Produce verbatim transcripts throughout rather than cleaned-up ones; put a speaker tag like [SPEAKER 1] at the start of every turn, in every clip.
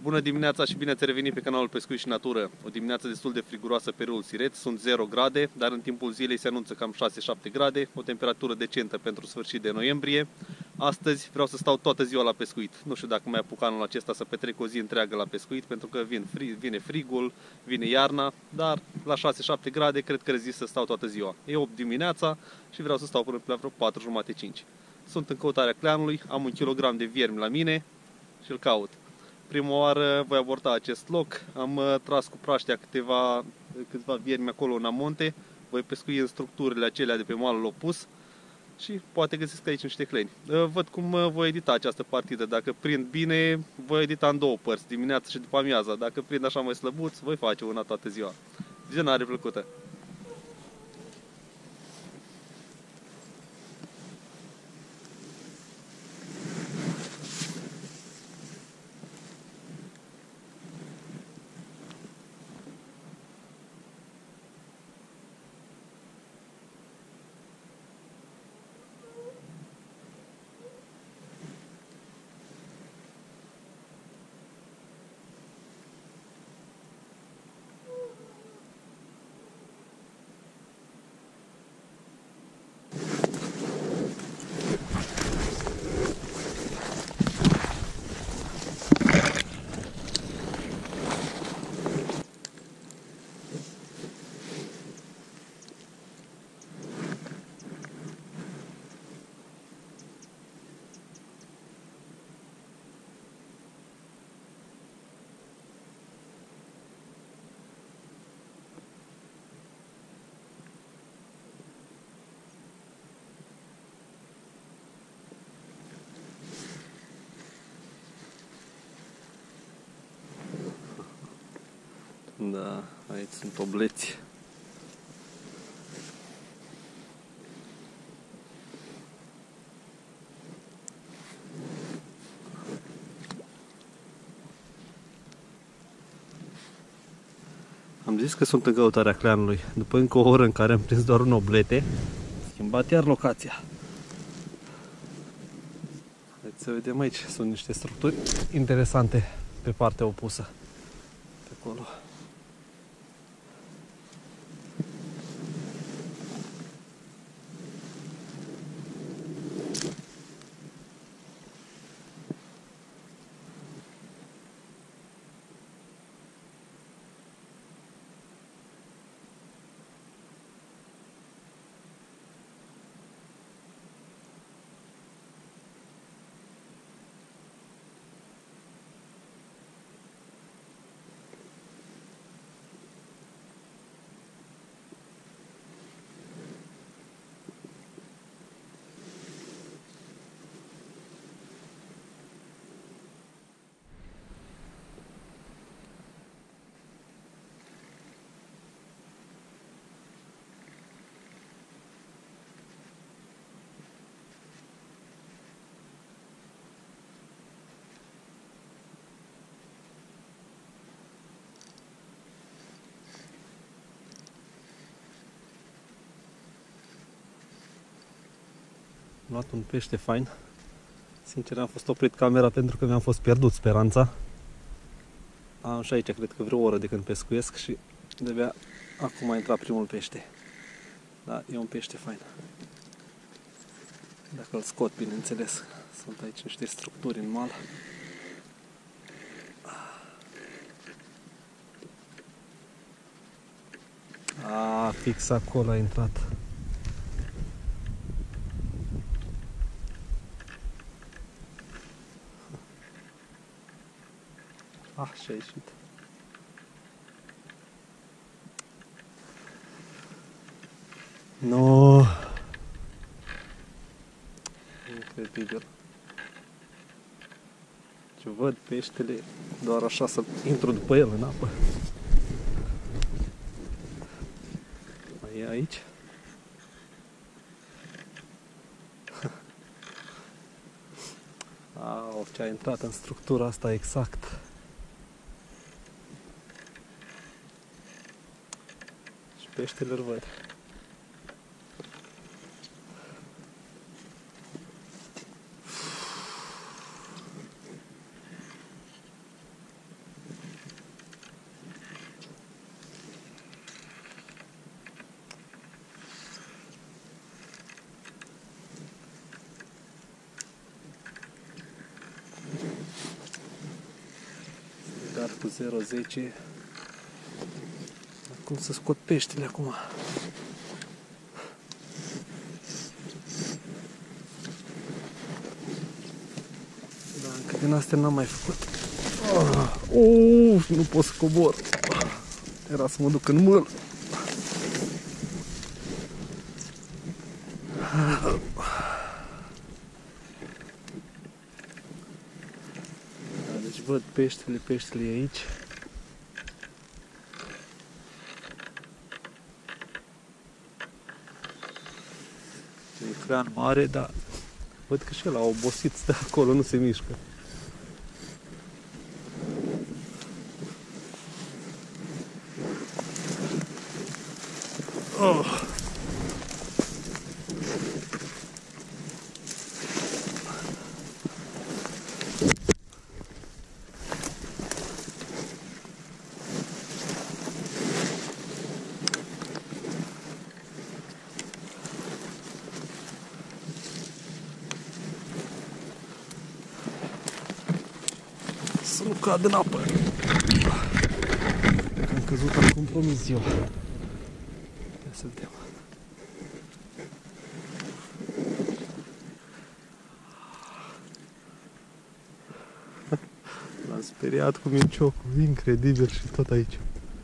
[SPEAKER 1] Bună dimineața și bine ați revenit pe canalul Pescuit și Natură. O dimineață destul de friguroasă pe râul Siret, sunt zero grade, dar în timpul zilei se anunță cam șase șapte grade, o temperatură decentă pentru sfârșit de noiembrie. Astăzi vreau să stau toată ziua la pescuit. Nu știu dacă mai apuc anul acesta să petrec o zi întreagă la pescuit, pentru că vine, frig, vine frigul, vine iarna, dar la șase șapte grade cred că rezist să stau toată ziua. E opt dimineața și vreau să stau până la vreo patru jumate cinci. Sunt în căutarea cleanului, am un kilogram de viermi la mine și îl caut. Prima oară voi aborda acest loc, am uh, tras cu praștea câteva, câțiva viermi acolo în amonte, voi pescui în structurile acelea de pe malul opus și poate găsesc aici niște cleni. Uh, văd cum uh, voi edita această partidă, dacă prind bine, voi edita în două părți, dimineața și după amiaza, dacă prind așa mai slăbuț, voi face una toată ziua. Vizionare plăcută! Da, aici sunt obleți. Am zis că sunt în căutarea cleanului. După încă o oră în care am prins doar un oblete, schimbat iar locația. Haideți să vedem aici. Sunt niște structuri interesante pe partea opusă. Pe acolo. Am luat un pește fain. Sincer, am fost oprit camera pentru că mi-am fost pierdut speranța. Am și aici, cred că vreo oră de când pescuiesc și de-abia acum a intrat primul pește. Da, e un pește fain. Dacă îl scot, bineînțeles. Sunt aici niște structuri în mal. A, fix acolo a intrat. Ah, și-a ieșit. No. Incredibil. Ce văd peștele doar așa să intru după el în apă. Mai e aici? Au, ce a intrat în structura asta exact. Și peștele îl văd.
[SPEAKER 2] cu zero virgulă zece. Cum să scot peștele acum? Da, încă din astea n-am mai făcut. Uuu, nu pot să cobor. Era să mă duc în mâl. Da, deci văd peștele, peștele e aici. E ecran mare, dar văd că și el a obosit, stă acolo, nu se mișcă. Oh. Să nu cad în apă. Am căzut, am compromis eu. Ia să vedem. L-am speriat cu minciocul, incredibil, și tot aici.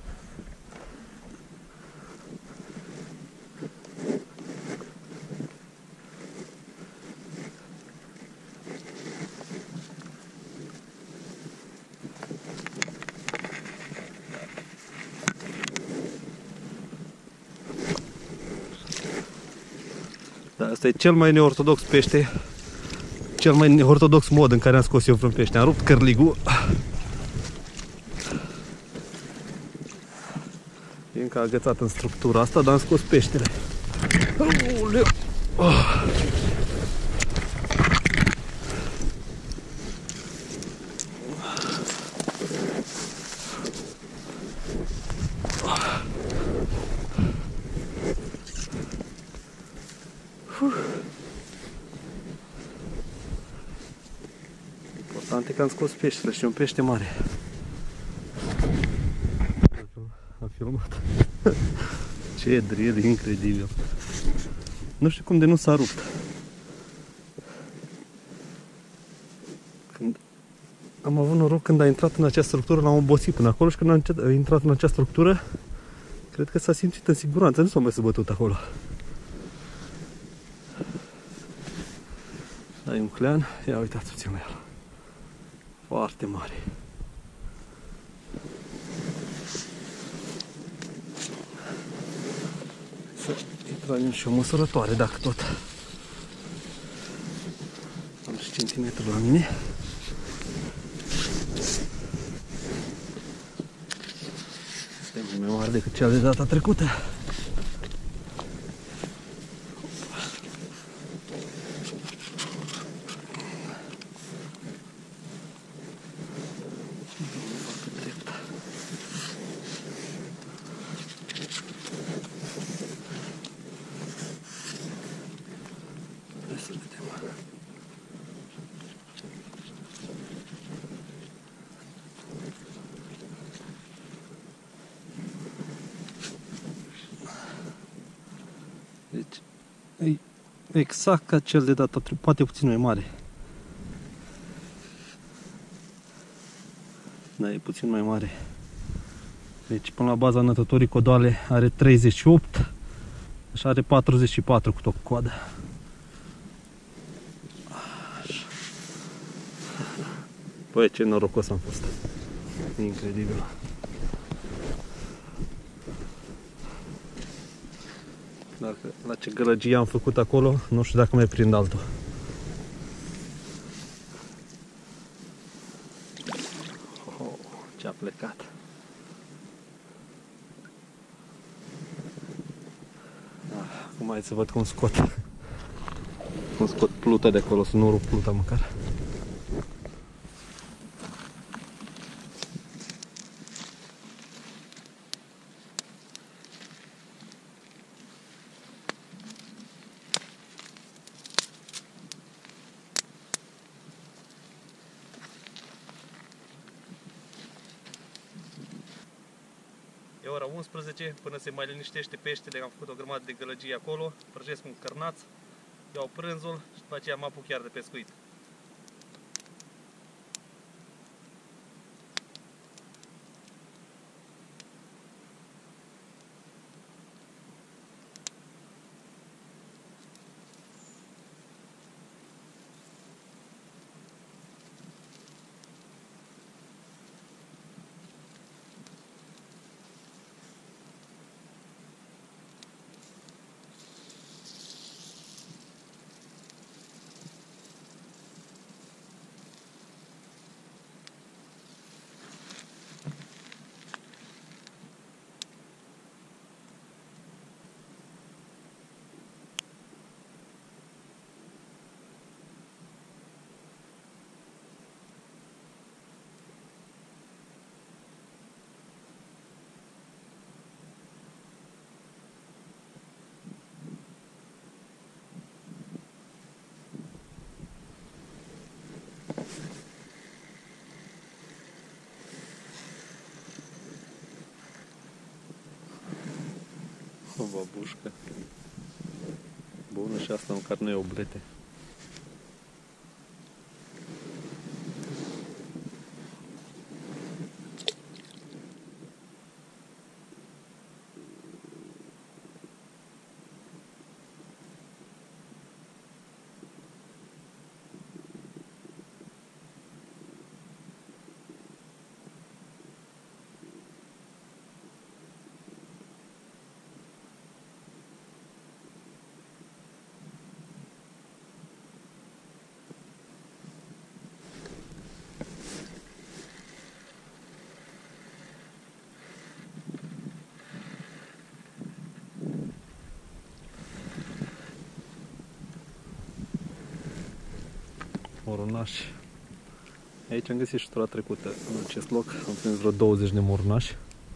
[SPEAKER 2] Da, asta e cel mai neortodox pește, cel mai neortodox mod în care am scos eu vreun pește. Am rupt cărligul. E încă agățat în structura asta, dar am scos peștele. Oh. Important e că am scos peștele și un pește mare. Am filmat. Ce drill, incredibil. Nu știu cum de nu s-a rupt. Când am avut noroc când a intrat în acea structură, l-am obosit până acolo și când a intrat în acea structură, cred că s-a simțit în siguranță, nu s-a mai bătut acolo. Ai un clean, ia uitați-vă la el. Foarte mare. Să îi tragem și o măsurătoare, dacă tot. Am și centimetru la mine. Este mai mare decât cea de data trecută. Deci, e exact ca cel de data trecută, poate puțin mai mare. Da, e puțin mai mare. Deci până la baza nătătorii codoale are treizeci și opt, așa are patruzeci și patru cu tot coada. Băi, ce norocos am fost. Incredibil. Dacă, la ce gălăgie am făcut acolo, nu știu dacă mai prind altul. Oh, ce-a plecat. Ah, acum hai să văd cum scot. Cum scot pluta de acolo, să nu rup pluta măcar.
[SPEAKER 1] ora unsprezece, până se mai liniștește peștele, am făcut o grămadă de gălăgie acolo, prăjesc un cărnaț, iau prânzul și după aceea mă apuc chiar de pescuit.
[SPEAKER 2] O babușcă. Bună, și asta măcar nu e oblete. Morunași. Aici am găsit și tura trecută în acest loc. Am prins vreo douăzeci de morunași.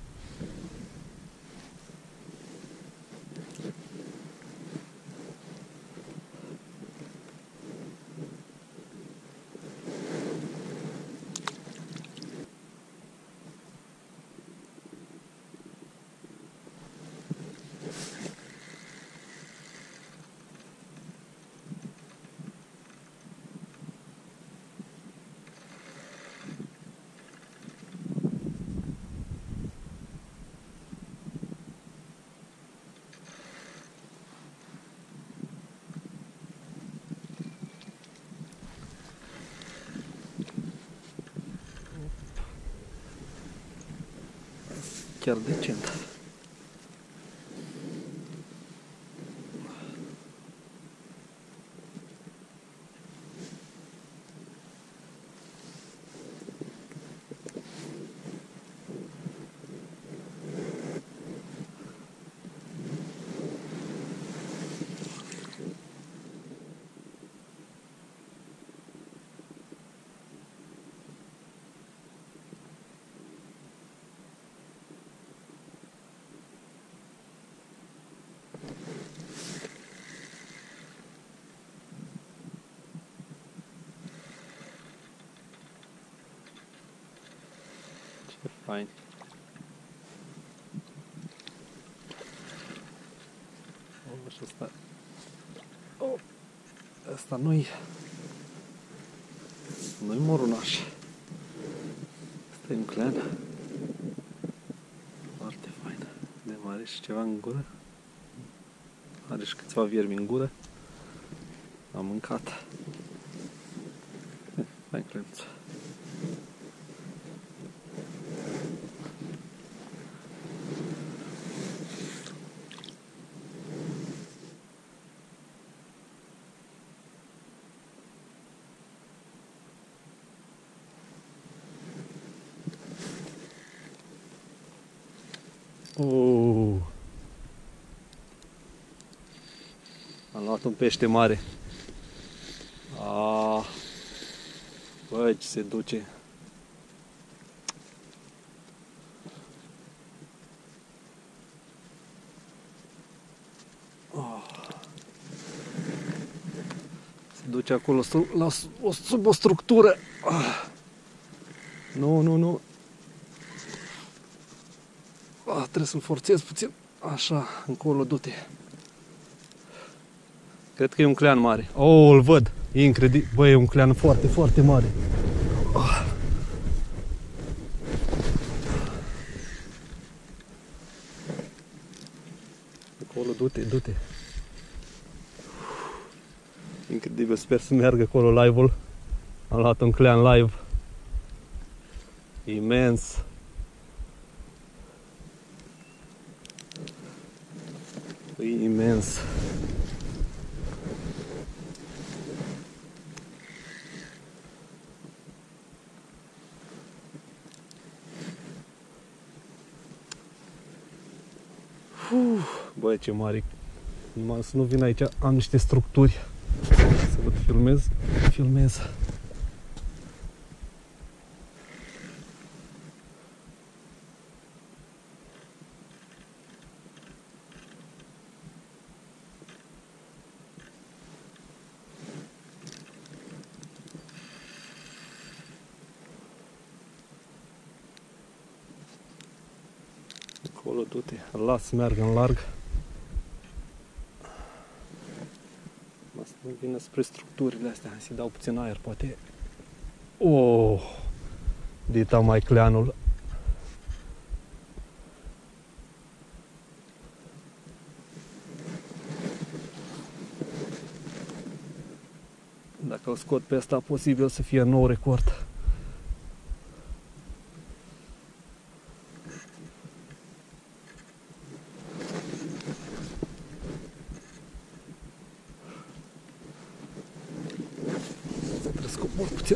[SPEAKER 2] Chiar decent. Ce fain. O, și asta... O, asta nu-i... Nu-i morunaș. Asta e un clean. Foarte fain. De mare și ceva în gură. Are și câțiva viermi în gură. Am mâncat. Fain clenuț. Oh. Am luat un pește mare. Ah. Băi, ce se duce. Oh. Se duce acolo la, la, sub o structură. Ah. Nu, nu, nu. Ah. trebuie să-l forțez puțin. Așa, încolo, du-te. Cred că e un clean mare. Oh, îl văd. E incredibil. Băi, e un clean foarte, foarte mare. Oh. Acolo, du-te, du-te. Incredibil, sper să meargă acolo live-ul. Am luat un clean live. Imens. E imens. Uf, băi, ce mare. Numai să nu vin aici, am niște structuri. Să văd, filmez, filmez. Acolo, du-te, las să meargă în larg. Asta nu vină spre structurile astea. Hai să dau puțin aer, poate. Oh, dita mai cleanul. Dacă o scot pe asta, posibil să fie nou record. Trebuie să cobor puțin.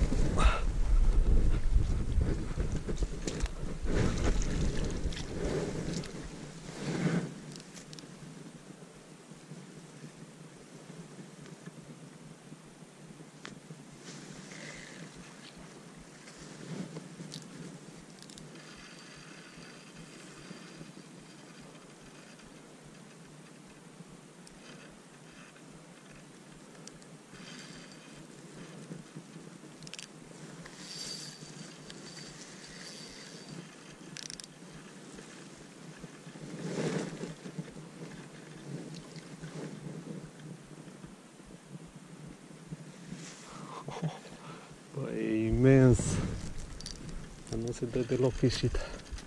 [SPEAKER 2] Băi, e imens. Nu se dă deloc ieșit.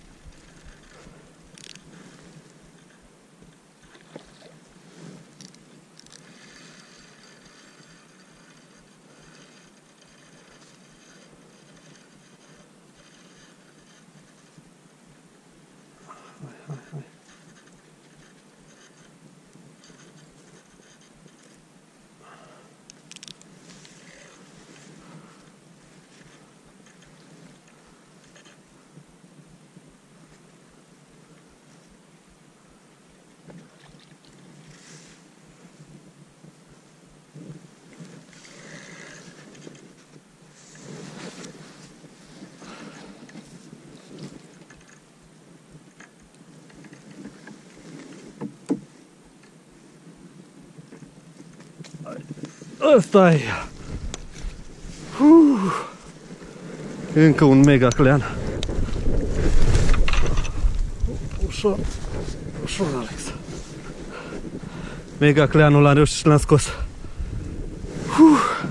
[SPEAKER 2] Hai, hai, hai. Ăsta e. Uf. Încă un mega clean. Ușor, ușor, Alex. Mega cleanul l-am reușit și l-am scos. Uf.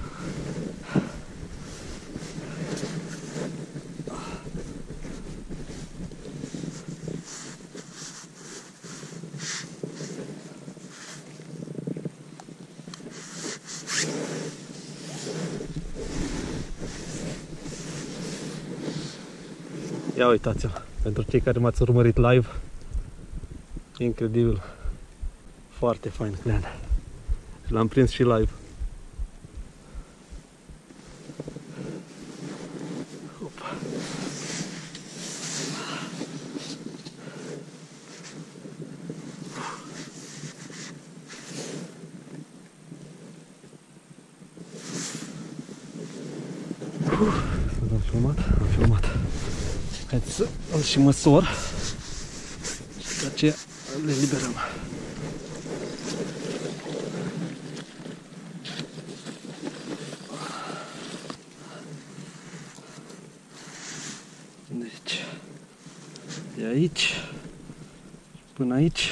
[SPEAKER 2] Ia uitați-l, pentru cei care m-ați urmărit live, incredibil, foarte fain clean. L-am prins și live. Opa. Am filmat, am filmat. Haideți să îl și măsor și după aceea le liberăm. Deci, de aici până aici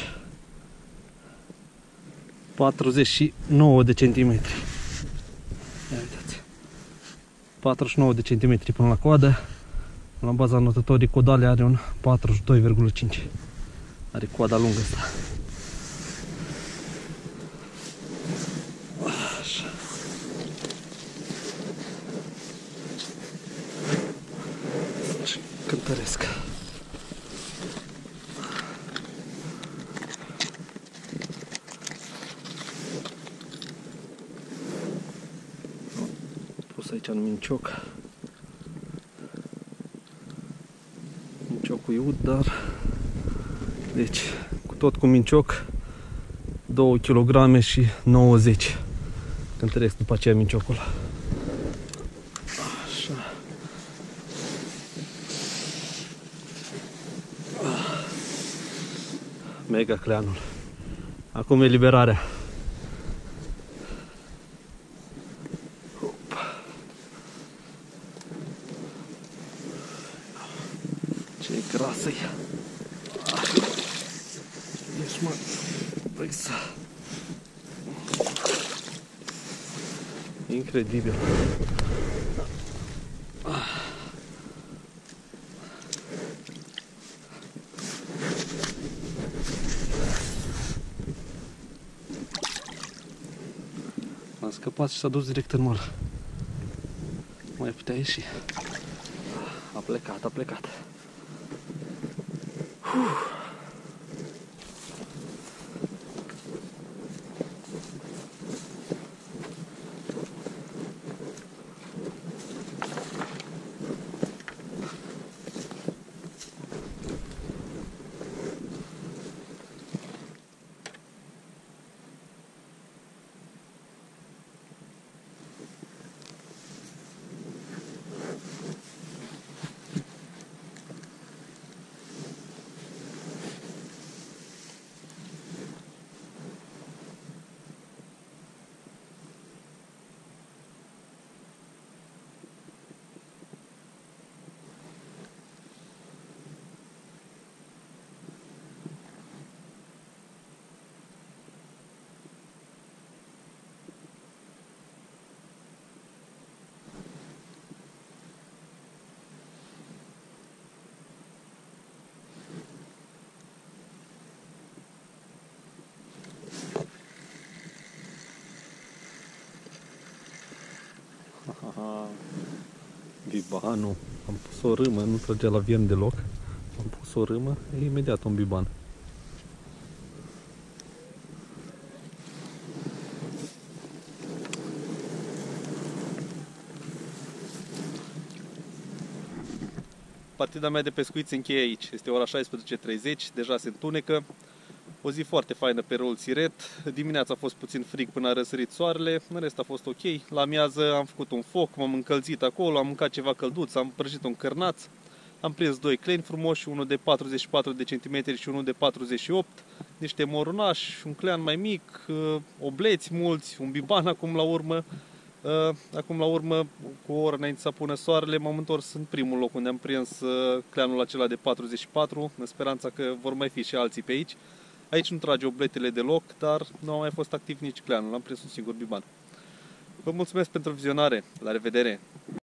[SPEAKER 2] patruzeci și nouă de centimetri. Ia uitați. patruzeci și nouă de centimetri până la coadă. La baza notătorii codale are un patruzeci și doi virgulă cinci. Are coada lungă asta. Așa. Și cântăresc. Pus aici un mincioc. Minciocul e ud, dar deci cu tot cu mincioc două kilograme și nouăzeci. Cântăresc după aceea minciocul. Așa. Mega cleanul. Acum e liberarea. Ce grasă-i! Ești, mă! Vrei să... Incredibil! Am scăpat și s-a dus direct în măr. Mai putea ieși. A plecat, a plecat. Uf. Aha, bibanul. Am pus o râmă, nu trăgea la vien deloc. Am pus o râmă, e imediat un biban.
[SPEAKER 1] Partida mea de pescuit se încheie aici. Este ora șaisprezece treizeci, deja se întunecă. O zi foarte faină pe râul Siret. Dimineața a fost puțin frig până a răsărit soarele, în rest a fost ok. La amiază am făcut un foc, m-am încălzit acolo, am mâncat ceva călduț, am prăjit un cărnaț. Am prins doi cleni frumoși, unul de patruzeci și patru de centimetri și unul de patruzeci și opt, niște morunași, un clean mai mic, obleți mulți, un biban acum la urmă. Acum la urmă, cu o oră înainte să apună soarele, m-am întors în primul loc unde am prins cleanul acela de patruzeci și patru, în speranța că vor mai fi și alții pe aici. Aici nu trage obletele deloc, dar nu a mai fost activ nici cleanul, am prins un singur biban. Vă mulțumesc pentru vizionare, la revedere!